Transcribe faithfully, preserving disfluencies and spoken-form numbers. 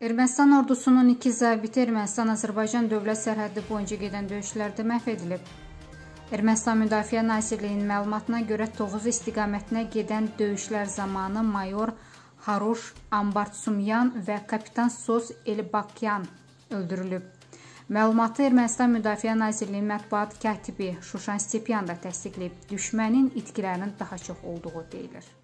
Ermənistan ordusunun iki zabiti Ermənistan-Azərbaycan dövlət sərhəddi boyunca gedən döyüşlərdə məhv edilib. Ermənistan Müdafiə Nazirliyinin məlumatına görə Tovuz istiqamətinə gedən döyüşlər zamanı mayor Haruş Ambartsumyan və kapitan Sos Elbakyan öldürülüb. Məlumatı Ermənistan Müdafiə Nazirliyinin mətbuat katibi Şuşan Stepyan da təsdiqləyib. Düşmənin itkilərinin daha çox olduğu deyilir.